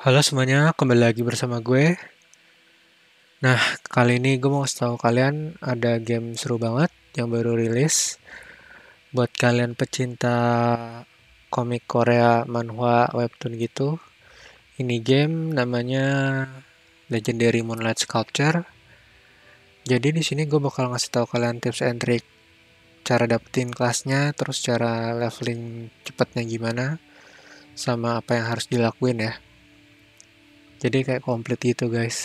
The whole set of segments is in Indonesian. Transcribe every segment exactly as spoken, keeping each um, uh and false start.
Halo semuanya, kembali lagi bersama gue. Nah, kali ini gue mau kasih tahu kalian ada game seru banget yang baru rilis. Buat kalian pecinta komik Korea, manhwa, webtoon gitu. Ini game namanya Legendary Moonlight Sculpture. Jadi di sini gue bakal ngasih tahu kalian tips and trick cara dapetin kelasnya, terus cara leveling cepatnya gimana, sama apa yang harus dilakuin ya. Jadi kayak komplit gitu guys.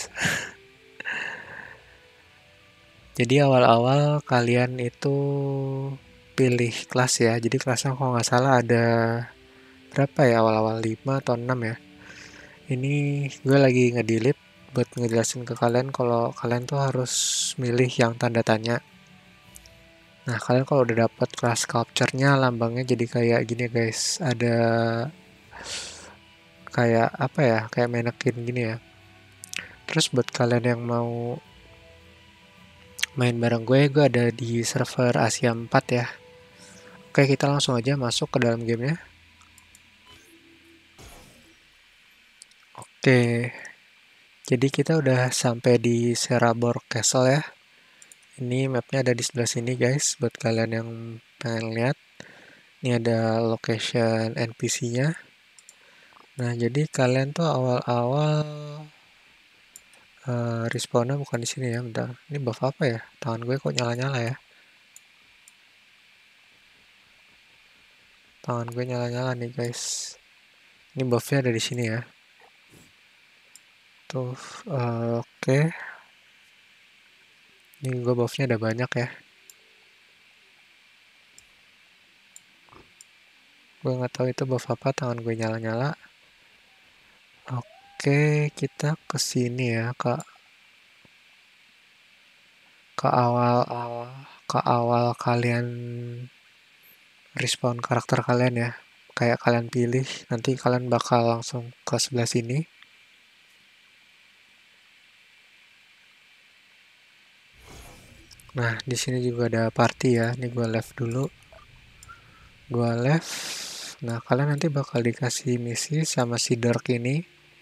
Jadi awal-awal kalian itu pilih kelas ya. Jadi kelasnya kalau nggak salah ada berapa ya awal-awal lima atau enam ya. Ini gue lagi ngedelete buat ngejelasin ke kalian kalau kalian tuh harus milih yang tanda tanya. Nah, kalian kalau udah dapet kelas sculpture-nya lambangnya jadi kayak gini guys. Ada kayak apa ya? Kayak manekin gini ya. Terus buat kalian yang mau main bareng gue, gue ada di server Asia empat ya. Oke, kita langsung aja masuk ke dalam gamenya. Oke, jadi kita udah sampai di Serabor Castle ya. Ini mapnya ada di sebelah sini guys, buat kalian yang pengen lihat. Ini ada location N P C-nya. Nah, jadi kalian tuh awal-awal uh, respawnnya bukan di sini ya. Bentar, ini buff apa ya? Tangan gue kok nyala-nyala ya? Tangan gue nyala-nyala nih guys. Ini buffnya ada di sini ya. Tuh, uh, oke. Okay. Ini gue buffnya ada banyak ya. Gue nggak tahu itu buff apa, tangan gue nyala-nyala. Oke, kita ke sini ya, ke ke awal-awal ke awal kalian respawn karakter kalian ya. Kayak kalian pilih, nanti kalian bakal langsung ke sebelah sini. Nah, di sini juga ada party ya. Ini gue left dulu. Gue left. Nah, kalian nanti bakal dikasih misi sama si Dark ini.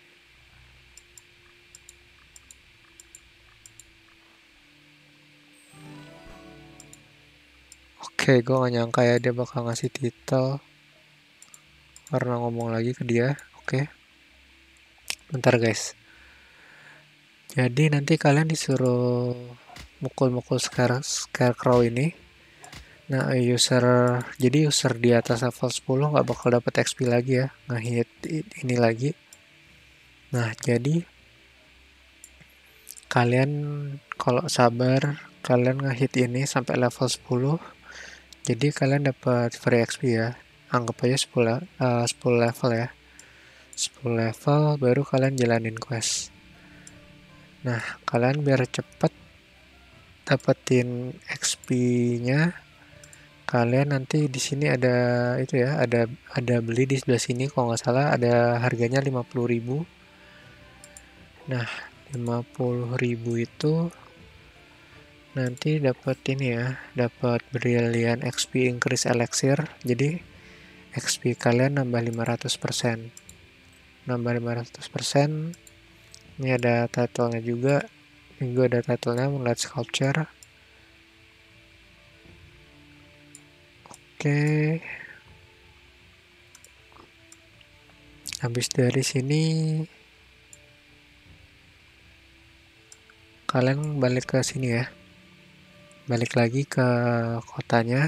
Oke, gue gak nyangka ya dia bakal ngasih title karena ngomong lagi ke dia. Oke, bentar guys. Jadi nanti kalian disuruh mukul-mukul scarecrow ini. Nah, user jadi user di atas level sepuluh nggak bakal dapat X P lagi ya, ngehit ini lagi. Nah, jadi kalian kalau sabar, kalian ngehit ini sampai level sepuluh. Jadi kalian dapat free X P ya. Anggap aja sepuluh, uh, sepuluh level ya. sepuluh level baru kalian jalanin quest. Nah, kalian biar cepet dapetin X P-nya, kalian nanti di sini ada itu ya, ada ada beli di sebelah sini kalau nggak salah ada harganya lima puluh ribu. Nah, lima puluh ribu itu nanti dapat ini ya, dapat brilliant X P increase elixir. Jadi X P kalian nambah lima ratus persen. Nambah lima ratus persen. Ini ada title-nya juga. Ini juga ada title-nya Moonlight Sculpture. Oke. Habis dari sini kalian balik ke sini ya. Balik lagi ke kotanya.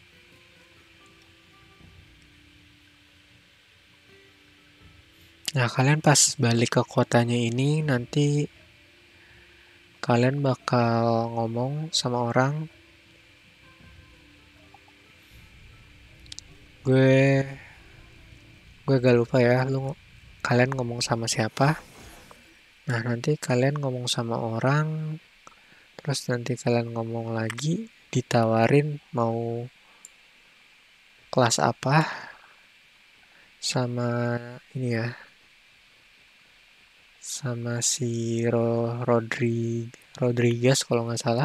Nah, kalian pas balik ke kotanya ini nanti kalian bakal ngomong sama orang. Gue gue gak lupa ya, lu kalian ngomong sama siapa. Nah, nanti kalian ngomong sama orang, terus nanti kalian ngomong lagi, ditawarin mau kelas apa sama ini ya, sama si Ro Rodri Rodriguez kalau nggak salah.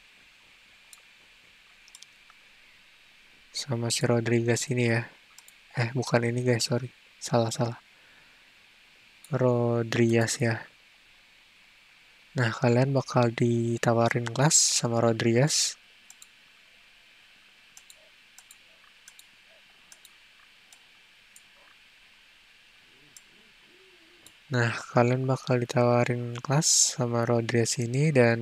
Sama si Rodriguez ini ya. Eh, bukan ini guys, sorry. Salah-salah. Rodriguez ya. Nah, kalian bakal ditawarin kelas sama Rodriguez. Nah, kalian bakal ditawarin kelas sama Rodriguez ini dan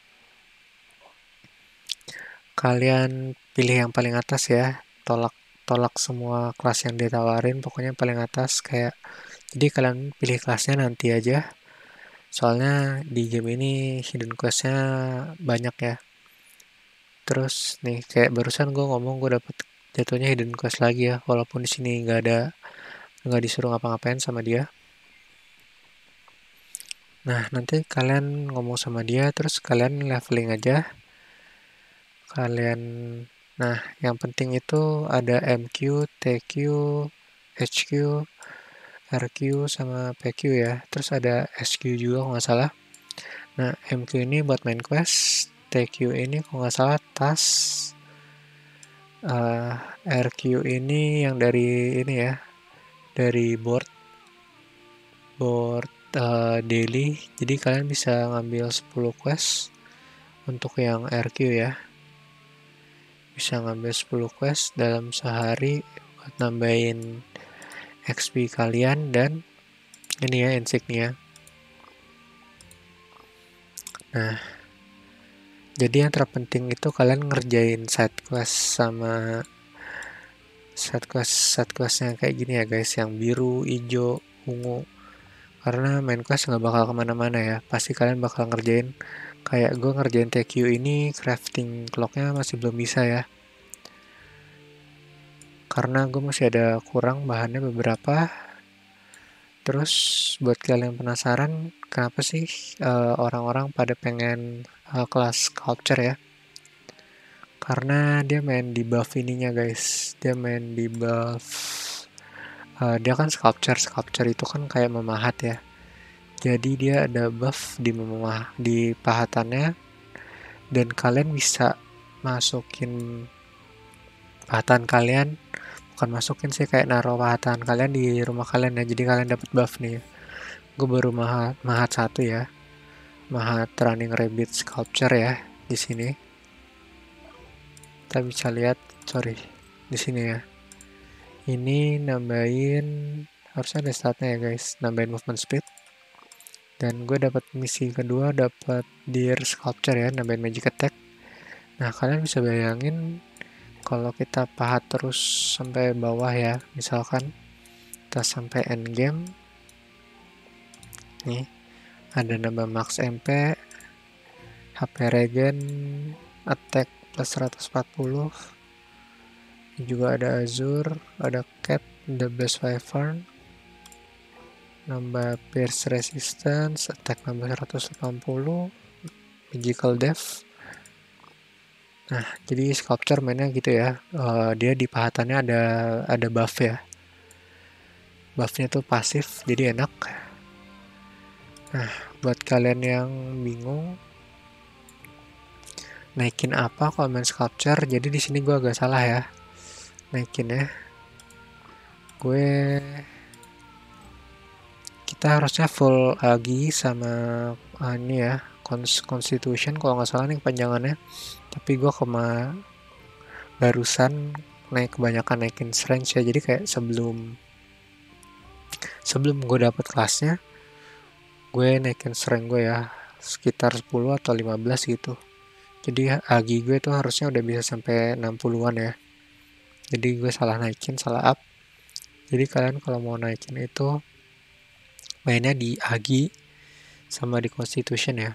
kalian pilih yang paling atas ya. Tolak tolak semua kelas yang ditawarin, pokoknya paling atas kayak jadi kalian pilih kelasnya nanti aja. Soalnya di game ini hidden questnya banyak ya. Terus nih kayak barusan gue ngomong gue dapet jatuhnya hidden quest lagi ya, walaupun di sini nggak ada nggak disuruh ngapa-ngapain sama dia. Nah nanti kalian ngomong sama dia terus kalian leveling aja. Kalian nah yang penting itu ada M Q, T Q, H Q, R Q sama P Q ya. Terus ada S Q juga kalau nggak salah. Nah M Q ini buat main quest, T Q ini kalau nggak salah tas. Uh, R Q ini yang dari ini ya, dari board board uh, daily. Jadi kalian bisa ngambil sepuluh quest untuk yang R Q ya. Bisa ngambil sepuluh quest dalam sehari buat nambahin X P kalian dan ini ya insignia. Nah, jadi yang terpenting itu kalian ngerjain side quest sama side quest side questnya kayak gini ya guys, yang biru, hijau, ungu. Karena main quest nggak bakal kemana-mana ya, pasti kalian bakal ngerjain kayak gue ngerjain T Q ini, crafting clocknya masih belum bisa ya, karena gue masih ada kurang bahannya beberapa. Terus buat kalian yang penasaran kenapa sih uh, orang-orang pada pengen uh, kelas sculpture ya, karena dia main di buff ininya guys, dia main di buff uh, dia kan sculpture sculpture itu kan kayak memahat ya. Jadi dia ada buff di memah di pahatannya dan kalian bisa masukin pahatan kalian, bukan masukin sih, kayak naruh pahatan kalian di rumah kalian ya. Jadi kalian dapat buff nih. Gue baru mahat mahat satu ya. Mahat running rabbit sculpture ya di sini. Kita bisa lihat, sorry, di sini ya. Ini nambahin, harusnya ada statnya ya guys, nambahin movement speed. Dan gue dapat misi kedua, dapat deer sculpture ya, nambahin magic attack. Nah kalian bisa bayangin kalau kita pahat terus sampai bawah ya, misalkan kita sampai end game nih, ada nambah max M P, H P regen, attack plus seratus empat puluh, juga ada azure, ada cat, the best wyvern, nambah pierce resistance, attack nambah seratus delapan puluh, magical depth. Nah, jadi sculpture mainnya gitu ya. Uh, dia di pahatannya ada ada buff ya. Buffnya tuh pasif, jadi enak. Nah, buat kalian yang bingung naikin apa kalau main sculpture, jadi di sini gue agak salah ya naikin ya. Gue kita harusnya full agi sama uh, ini ya, Constitution kalau nggak salah nih panjangannya. Tapi gue kema barusan naik kebanyakan naikin strength ya, jadi kayak sebelum sebelum gue dapet kelasnya gue naikin strength gue ya sekitar sepuluh atau lima belas gitu. Jadi agi gue tuh harusnya udah bisa sampai enam puluhan ya. Jadi gue salah naikin, salah up. Jadi kalian kalau mau naikin itu mainnya di agi sama di constitution ya.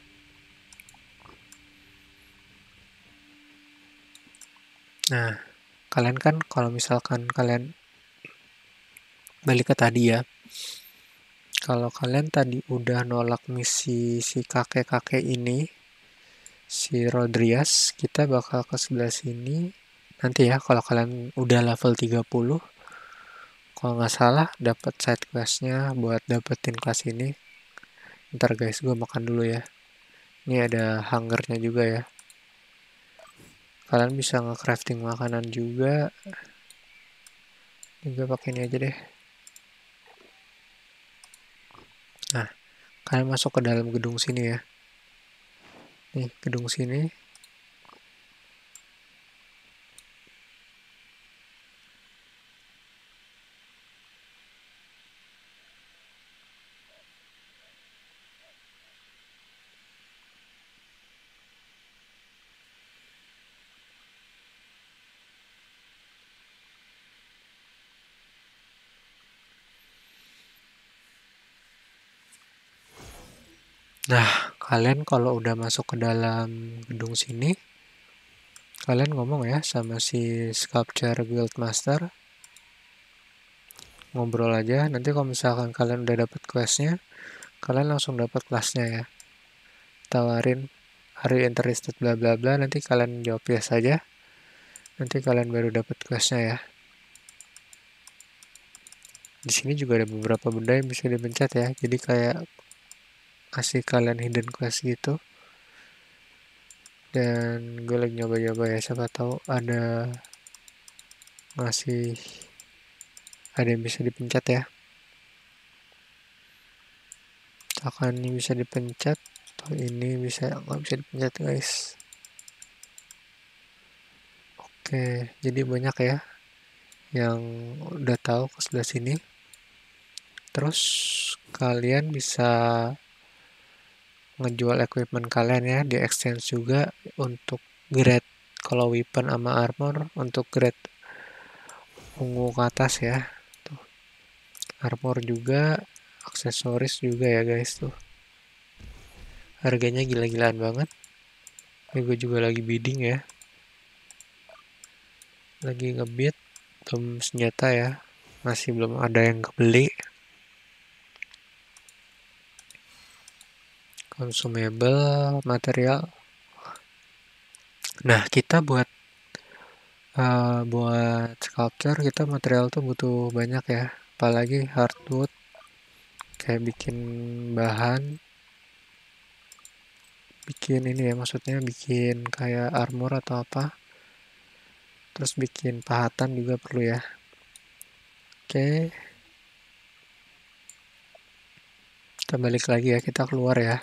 Nah, kalian kan kalau misalkan kalian balik ke tadi ya, kalau kalian tadi udah nolak misi si kakek-kakek ini, si Rodriguez, kita bakal ke sebelah sini. Nanti ya kalau kalian udah level tiga puluh, kalau nggak salah dapat side questnya buat dapetin kelas ini. Ntar guys, gue makan dulu ya. Ini ada hungernya juga ya. Kalian bisa nge-crafting makanan juga. juga pakai ini aja deh. Nah, kalian masuk ke dalam gedung sini ya. Nih, gedung sini. Nah, kalian kalau udah masuk ke dalam gedung sini, kalian ngomong ya sama si Sculpture Guildmaster. Ngobrol aja, nanti kalau misalkan kalian udah dapet questnya, kalian langsung dapat kelasnya ya. Tawarin, are you interested bla bla bla, nanti kalian jawab yes aja. Nanti kalian baru dapat questnya ya. Di sini juga ada beberapa benda yang bisa dipencet ya. Jadi kayak kasih kalian hidden quest gitu. Dan gue lagi nyoba-nyoba ya, siapa tahu ada ngasih ada yang bisa dipencet ya. Misalkan ini bisa dipencet, atau ini bisa nggak bisa dipencet guys. Oke, jadi banyak ya yang udah tahu ke sebelah sini. Terus kalian bisa ngejual equipment kalian ya, di exchange juga untuk grade. Kalau weapon sama armor untuk grade ungu ke atas ya. Tuh. Armor juga, aksesoris juga ya guys tuh. Harganya gila-gilaan banget. Ini gue juga lagi bidding ya. Lagi ngebid, belum senjata ya. Masih belum ada yang kebeli. Consumable, material. Nah, kita buat uh, buat sculpture kita material tuh butuh banyak ya. Apalagi hardwood. Kayak bikin bahan. Bikin ini ya, maksudnya bikin kayak armor atau apa. Terus bikin pahatan juga perlu ya. Oke. Kita balik lagi ya, kita keluar ya.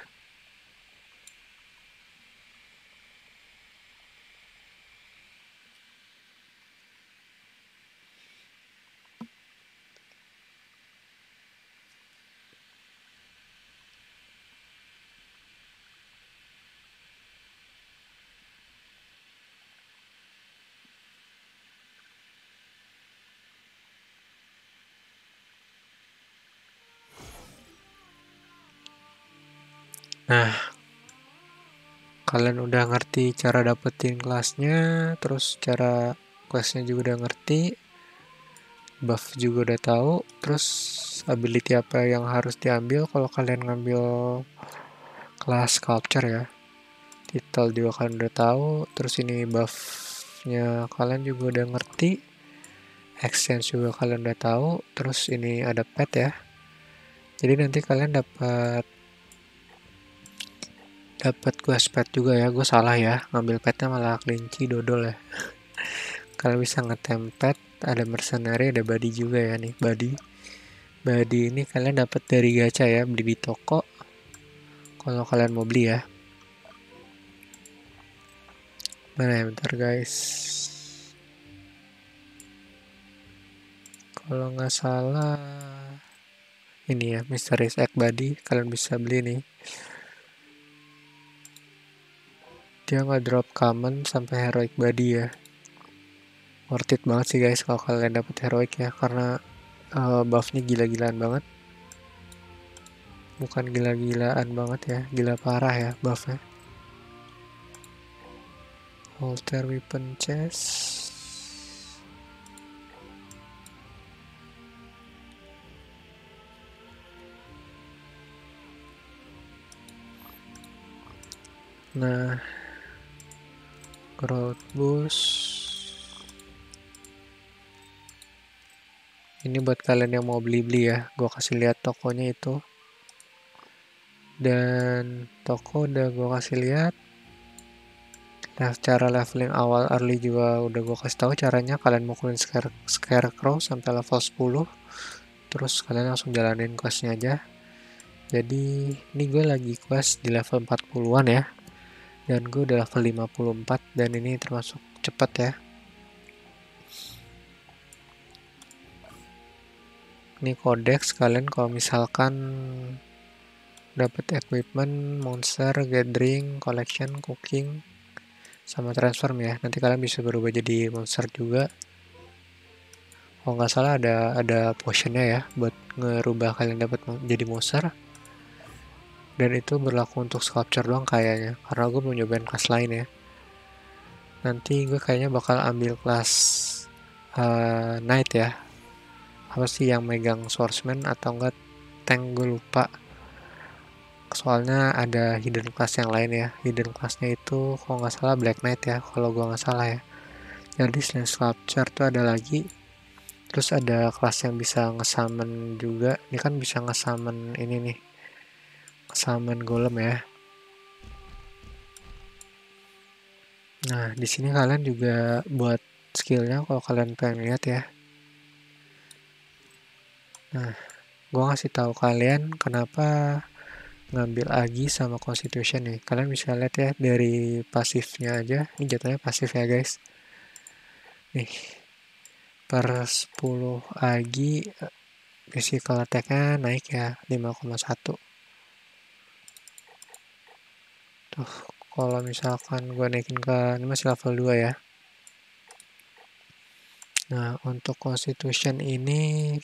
Nah, kalian udah ngerti cara dapetin kelasnya, terus cara questnya juga udah ngerti, buff juga udah tahu, terus ability apa yang harus diambil kalau kalian ngambil kelas sculpture ya. Title juga kalian udah tahu, terus ini buffnya kalian juga udah ngerti, exchange juga kalian udah tahu, terus ini ada pet ya. Jadi nanti kalian dapat dapat quest pet juga ya. Gue salah ya, ngambil petnya malah kelinci dodol ya. Kalian bisa ngetem pet, ada mercenary, ada body juga ya nih, body. Body ini kalian dapat dari gacha ya, beli di toko. Kalau kalian mau beli ya. Mana ya, bentar guys. Kalau nggak salah ini ya, Mysterious Egg Body, kalian bisa beli nih. Dia nggak drop common sampai heroic body ya. Worth it banget sih guys kalau kalian dapat heroic ya, karena uh, buffnya gila-gilaan banget. Bukan gila-gilaan banget ya, gila parah ya buffnya. Alter weapon chest. Nah, growth boost. Ini buat kalian yang mau beli-beli ya. Gue kasih lihat tokonya itu. Dan toko udah gue kasih lihat. Nah, cara leveling awal early juga udah gue kasih tahu caranya. Kalian mukulin scare scarecrow sampai level sepuluh, terus kalian langsung jalanin questnya aja. Jadi ini gue lagi quest di level empat puluhan ya, dan gue udah level lima puluh empat, dan ini termasuk cepat ya. Ini codex, kalian kalau misalkan dapat equipment, monster, gathering, collection, cooking, sama transform ya, nanti kalian bisa berubah jadi monster juga. Kalau nggak salah ada ada potionnya ya buat ngerubah kalian dapat jadi monster. Dan itu berlaku untuk sculpture doang kayaknya, karena gue mau nyobain kelas lain ya. Nanti gue kayaknya bakal ambil kelas uh, knight ya, apa sih yang megang swordsman atau enggak tank, gue lupa. Soalnya ada hidden class yang lain ya. Hidden classnya itu kalau nggak salah black knight ya, kalau gue nggak salah ya. Jadi selain sculpture tuh ada lagi. Terus ada kelas yang bisa ngesummon juga. Ini kan bisa ngesummon ini nih, ngesummon golem ya. Nah, di sini kalian juga buat skillnya kalau kalian pengen lihat ya. Nah, gue ngasih tahu kalian kenapa ngambil Agi sama Constitution nih. Kalian bisa lihat ya dari pasifnya aja. Ini jatuhnya pasif ya guys. Nih, per sepuluh Agi physical attack-nya naik ya lima koma satu. Tuh, kalau misalkan gue naikin ke, ini masih level dua ya. Nah, untuk Constitution ini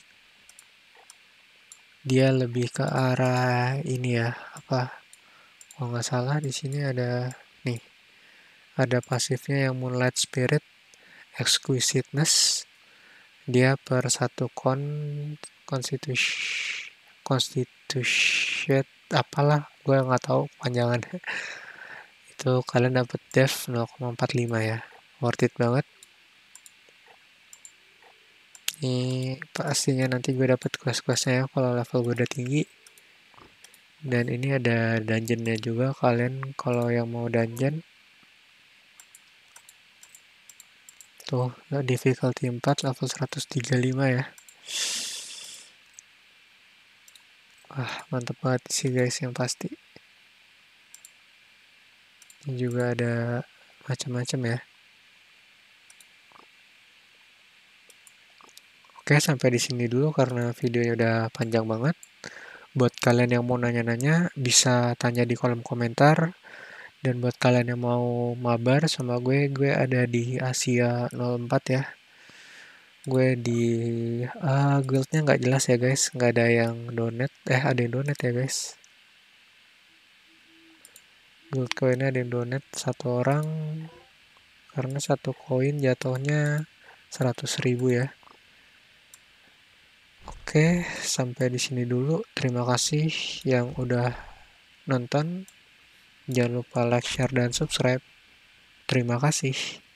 dia lebih ke arah ini ya, apa? Kalau nggak salah di sini ada nih, ada pasifnya yang Moonlight Spirit, Exquisiteness. Dia per satu con Constitution Constitution apalah, gue nggak tahu panjangan. Itu kalian dapat def nol koma empat lima ya, worth it banget. Ini pastinya nanti gue dapat quest-questnya ya kalau level gue udah tinggi. Dan ini ada dungeonnya juga, kalian kalau yang mau dungeon tuh difficulty empat level seratus tiga puluh lima ya. Wah, mantep banget sih guys yang pasti. Ini juga ada macam-macam ya. Oke, sampai di sini dulu karena videonya udah panjang banget. Buat kalian yang mau nanya-nanya, bisa tanya di kolom komentar. Dan buat kalian yang mau mabar sama gue, gue ada di Asia nol empat ya. Gue di uh, guildnya nggak jelas ya guys, nggak ada yang donate. Eh, ada yang donate ya guys. Guild koinnya ada yang donate satu orang, karena satu koin jatuhnya seratus ribu ya. Oke, sampai di sini dulu. Terima kasih yang udah nonton. Jangan lupa like, share, dan subscribe. Terima kasih.